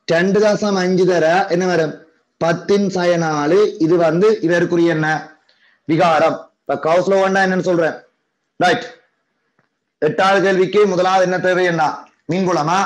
2.5 தர என்ன வரும் 10/4 இது வந்து இதற்குரிய என்ன விகாரம் இப்ப கவுஸ் லோ என்னன்னு சொல்றேன் ரைட் 8வது கேள்விக்கு முதலாவது என்ன தேவை என்ன மின்புலமா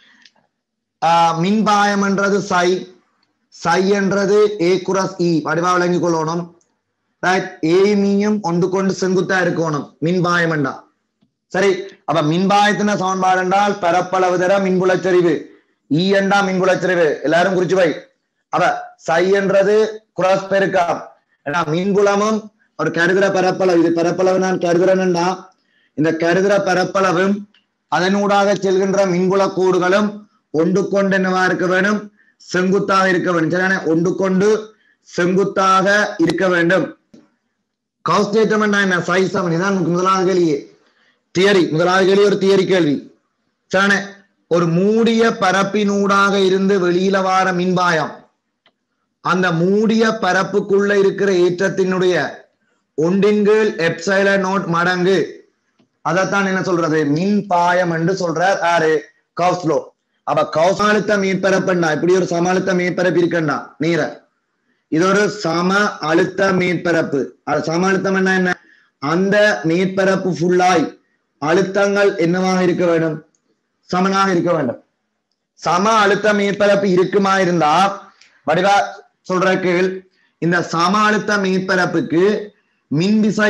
மின்பாயம் என்றது சை என்றது a cross e வடிவா விளங்கிக் கொள்ளணும் ரைட் ஏமியும் ஒன்று கொண்டு செங்குத்தா இருக்கணும் மின்பாயம் என்றா சரி அப்ப மின்பாயத்தின சமன்பாடு என்றால் பரப்பளவு தர மின்புலச்சரிவு ஈ என்றா மின்புலச்சரிவு எல்லாரும் குறிச்சு வை அப்ப சை என்றது கிராஸ் பெருக்கம் ஏன்னா மின்புலமும் ஒரு கருதுற பரப்பளவு இது பரப்பளவு நான் கருதுறேன்னா இந்த கருதுற பரப்பளவும் அதனூடாக செல்கின்ற மின்புல கூடுகளும் ஒன்று கொண்டு என்னவா இருக்க வேண்டும் செங்குத்தாக இருக்க வேண்டும் சரியான ஒன்று கொண்டு செங்குத்தாக இருக்க வேண்டும் கவுஸ் தேற்றம் என்ன சை சமன் இதான் முதலாவது கேள்வி தியரி முதலாவது கேள்வி ஒரு தியரி கேள்வி சரியான ஒரு மூடிய பரப்பினூடாக இருந்து வெளியில வார மின்பாயம் அந்த மூடிய பரப்புக்குள்ள இருக்கிற ஏற்றத்தினுடைய ஒன்றின்கீழ் எப்சிலான் நாட் மடங்கு அதைத்தான் என்ன சொல்றது மின்பாயம் என்று சொல்றார் யாரு கவுஸ் லோ அப்ப கவுஸ் அழுத்த மேற்பரப்புன்னா இப்படி ஒரு சம அழுத்த மேற்பரப்பு இருக்கண்டா நீர இது ஒரு சம அழுத்த மேற்பரப்பு அது சம அழுத்தம் என்ன அந்த மேற்பரப்பு ஃபுல்லாய் அழுத்தங்கள் என்னவாக இருக்க வேண்டும் சமனாக இருக்க வேண்டும் சம அழுத்த மேற்பரப்பு இருக்குமா இருந்தா வடிவா சொல்ற கீழ் இந்த சம அழுத்த மேற்பரப்புக்கு மின்விசை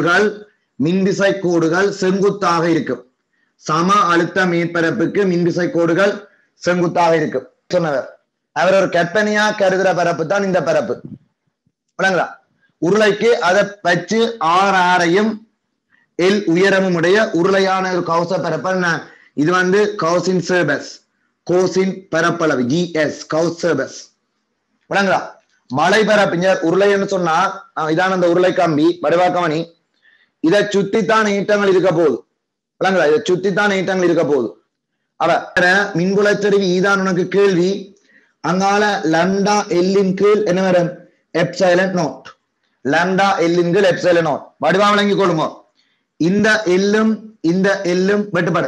கோடுகள் செங்குத்தாக இருக்கும் சம அழுத்த மேற்பரப்புக்கு மின்விசை கோடுகள் செங்குத்தாக இருக்கும் சொன்னவர் அவர் ஒரு கற்பனையா கருதுற பரப்பு தான் இந்த பரப்பு விளங்குதா உருளைக்கு அதை வச்சு ஆரையும் எல் உயரமும் உடைய உருளையான ஒரு கவுச பரப்பு இது வந்து கவுசின் சர்பஸ் கோசின் பரப்பளவு GS கவுஸ் சர்பஸ் விளங்குதா மலை பரப்பிஞர் உருளைன்னு சொன்னா இதான அந்த உருளை கம்பி வடிவாக்கமணி இதை சுத்தித்தான் ஈட்டங்கள் இருக்க போகுது விளங்குதா இதை சுத்தித்தான் ஈட்டங்கள் இருக்க போகுது அவ மின்புலச்சரிவு ஈதான் உனக்கு கேள்வி அங்கால லம்டா எல்லின் கீழ் என்ன வரும் எப்சிலான் நாட் லம்டா எல்லின் கீழ் எப்சிலான் நாட் வடிவா விளங்கி கொள்ளுங்க இந்த எல்லும் வெட்டுப்படு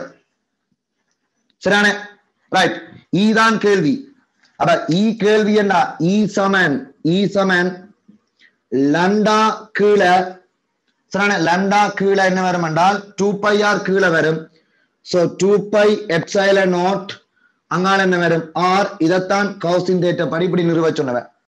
சரியான ரைட் ஈதான் கேள்வி அப்ப ஈ கேள்வி என்ன ஈ சமன் லம்டா கீழே சரியான லம்டா கீழே என்ன வரும் என்றால் 2πr கீழே வரும் சோ 2π எப்சிலான் நாட் அங்கால என்ன வரும் ஆர் இதைத்தான் கவுசின் தேற்றப்படி இப்படி நிறுவ சொன்னவன்